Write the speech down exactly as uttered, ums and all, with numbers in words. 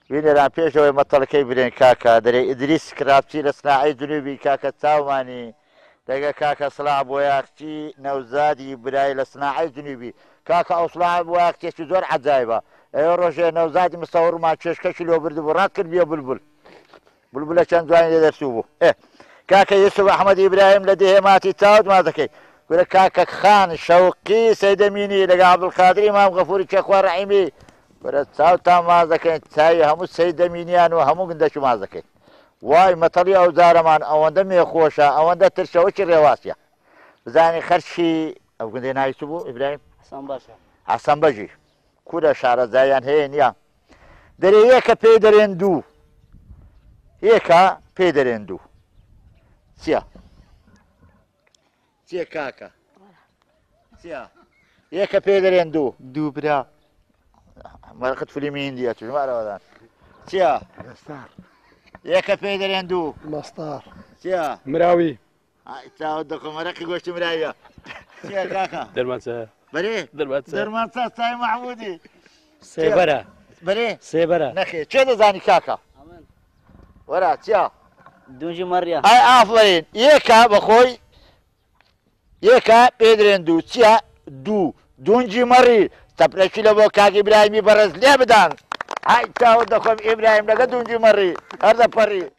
بینێران پێشەوەی مەتەڵەکەی برێن کاکە دەرێ ئیدریس کراپچی لە سناعی جنوبی کاکە چاومانی دەگە کاکە سڵاح بۆیاقچی نەوزادی برای لە سناعی جنوبی کاکە ئەو سڵاح بۆیاقچێکی زۆر عەجایبە ئێوە ڕۆژێ نەوزادی مستەوەڕمان چێشکەشی لۆ بردبوو ڕات کرد بێ بولبول بولبولە چەند جوانی لێ دەرچوو بوو ئێ کاکە یوسف ئەحمەد ئیبراهیم لە دێهێماتی چاوت ما دەکەی گورە کاکە خان شەوقی سەیدەمینی لەگە عەبدولقادری مام غەفووری چێخوا ڕەحیمی گورە چاوتان ماز دەکەین چاوی هەموو سەیدەمینیان و هەموو گندەش ماز دەکەین وای مەتەڵی ئەو جارەمان ئەوەندە مێخۆشە ئەوەندە ترشەوەکی ڕێواسیە بزانی خەرشی ئەو گوندەی ناوی چ بوو ئیبراهیم حەسەن بەژی کورە شارەزاییان هەیە نییە دەرێ یەکە پێی دەرێن دوو یەکە پێی دەرێن دوو چییە چییە کاکە چییە یەکە پێی دەرێن دوو دوو برا مەرقت فلیمی هیندیە چژمارەوەدان چییە یەکە پێی دەرێن دوو مەستار چییە مراوی چاوت دەخۆ مەرەقی گۆشتی مراویە چییە کاکە دەرمانچە بەرێ دەرمانچە دەرمانچە چای مەحموودی سێبەرە بەرێ سێبەرە نەخێ چێ دەزانی کاکە وەرە چییە دونجی مەڕیە ئای ئافرین یەکە بەخۆی یەکە پێی دەرێن دوو چییە دوو دونجی مەڕی تەپرەکی لە بۆ کاکی ئیبراهیمی بەڕێز لێ بدان ئای چاوت دەخۆم ئیبراهیم لەگە دونجی مەڕی هەر دەپەڕی